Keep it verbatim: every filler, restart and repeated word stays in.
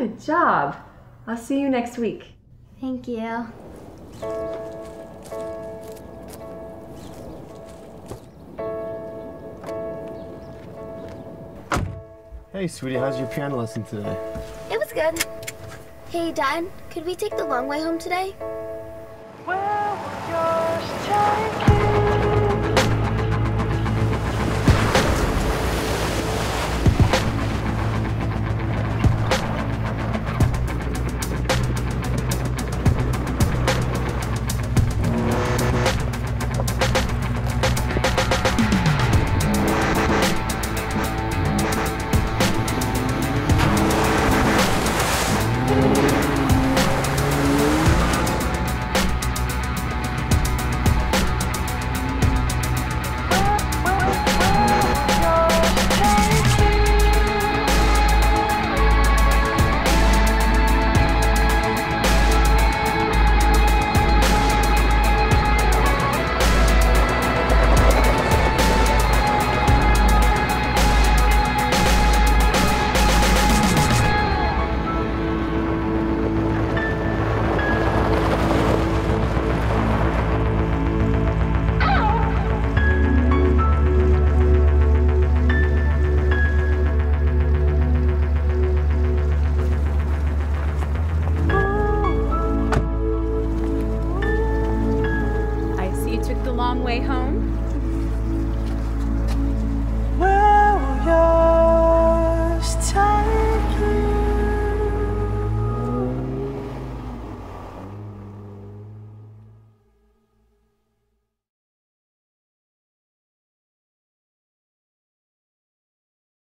Good job. I'll see you next week. Thank you. Hey, sweetie, how's your piano lesson today? It was good. Hey, Dad, could we take the long way home today? Where will yours take you? Long way home. Where will yours